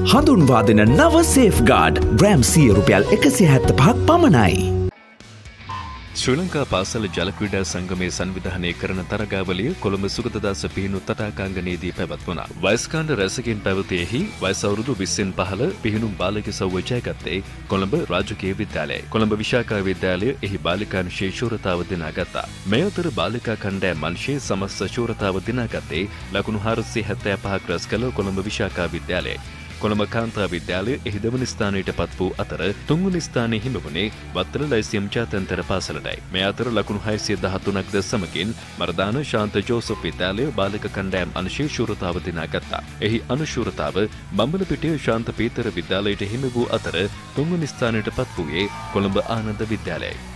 හඳුන්වා දෙන නව සේෆ්ගාඩ් ග්‍රෑම් 100 රුපියල් 175ක් පමණයි. ශ්‍රී ලංකා පාසල ජල ක්‍රීඩා සංගමයේ සංවිධානය කරන තරගාවලිය කොළඹ සුගතදාස පිහිනු තටාකාංගණයේදී පැවැත්වුණා. වයස්කාණ්ඩ රැසකින් පැවතියෙහි වයස අවුරුදු 20න් පහළ පිහිනු බාලික සව්ව ජයගත්තේ කොළඹ රාජකීය විද්‍යාලයයි. කොළඹ විශාකා විද්‍යාලය එහි බාලිකාංශයේ ශූරතාව දිනාගත්තා. මේ අතර බාලිකා කණ්ඩායම් අංශයේ සමස්ත ශූරතාව දිනාගත්තේ ලකුණු 475ක් රැස් කළ කොළඹ විශාකා විද්‍යාලයයි. කොළඹ කාන්තා විද්‍යාලය එහි දෙවන ස්ථානයට පත් වූ අතර තුන්වන ස්ථානයේ හිමි වුණේ වත්තල ලයිසියම් ජාත්‍යන්තර පාසලටයි. මේ අතර ලකුණු 613ක් ද සමගින් මර්දාන ශාන්ත ජෝසප් විද්‍යාලය බාලික කණ්ඩායම් අංශයේ ශූරතාව දිනාගත්තා. එහි අනුශූරතාව බම්බලපිටිය ශාන්ත පීතර විද්‍යාලයට හිමි වූ අතර තුන්වන ස්ථානයට පත් වූයේ කොළඹ ආනන්ද විද්‍යාලයයි.